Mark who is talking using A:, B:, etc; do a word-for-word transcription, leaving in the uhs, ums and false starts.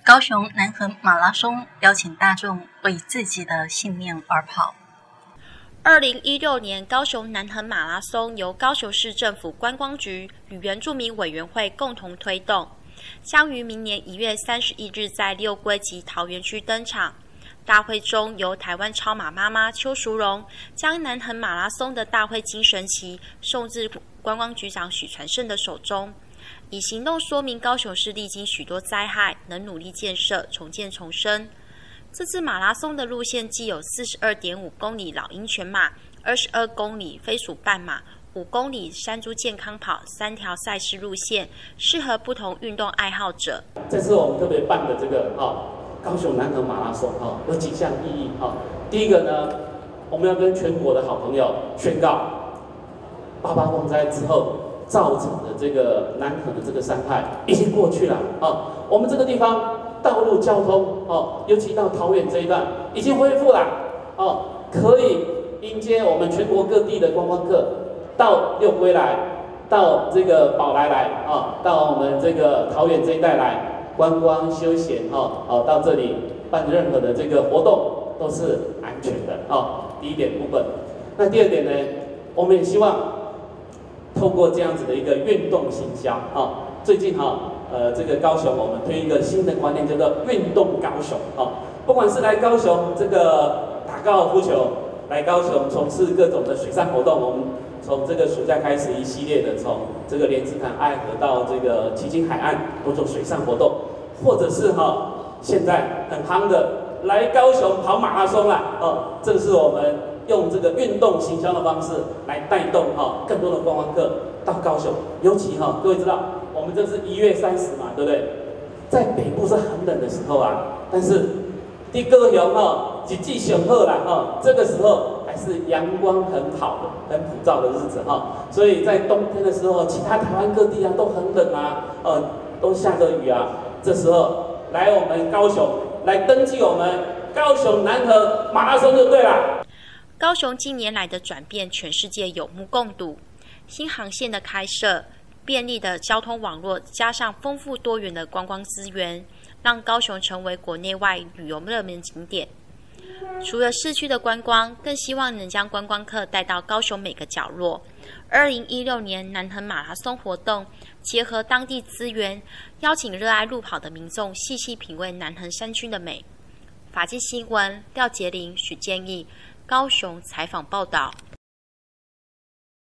A: 高雄南横马拉松邀请大众为自己的信念而跑。
B: 二零一六年高雄南横马拉松由高雄市政府观光局与原住民委员会共同推动，将于明年一月三十一日在六龟及桃园区登场。大会中由台湾超马妈妈邱淑荣将南横马拉松的大会精神旗送至观光局长许传胜的手中，以行动说明高雄市历经许多灾害，能努力建设、重建、重生。这次马拉松的路线既有 四十二点五公里老鹰全马、二十二公里飞鼠半马、五公里山猪健康跑三条赛事路线，适合不同运动爱好者。
C: 这次我们特别办的这个哦，高雄南横马拉松哦，有几项意义哦。第一个呢，我们要跟全国的好朋友宣告，八八风灾之后造成的这个南横的这个伤害已经过去了哦。我们这个地方道路交通哦，尤其到桃园这一段已经恢复了哦，可以迎接我们全国各地的观光客到六龟来，到这个宝来来啊、哦，到我们这个桃园这一带来观光休闲哦，哦到这里办任何的这个活动都是安全的哦。第一点部分，那第二点呢，我们也希望透过这样子的一个运动行销啊、哦，最近哈、哦。呃，这个高雄我们推一个新的观念，叫做运动高雄啊、哦。不管是来高雄这个打高尔夫球，来高雄从事各种的水上活动，我们从这个暑假开始一系列的从这个莲池潭爱河到这个旗津海岸多种水上活动，或者是哈、哦、现在很夯的来高雄跑马拉松啦哦，这是我们用这个运动行销的方式来带动哈、哦、更多的观光客到高雄，尤其哈、哦、各位知道。我们这是一月三十嘛，对不对？在北部是很冷的时候啊，但是在高雄哈，一季上好啦哈，这个时候还是阳光很好的、很普照的日子哈。所以在冬天的时候，其他台湾各地啊都很冷啊，呃，都下着雨啊。这时候来我们高雄来登记我们高雄南横马拉松就对了。
B: 高雄近年来的转变，全世界有目共睹，新航线的开设。便利的交通网络加上丰富多元的观光资源，让高雄成为国内外旅游热门景点。除了市区的观光，更希望能将观光客带到高雄每个角落。二零一六年南横马拉松活动结合当地资源，邀请热爱路跑的民众细细品味南横山区的美。法纪新闻廖杰玲、许建义高雄采访报道。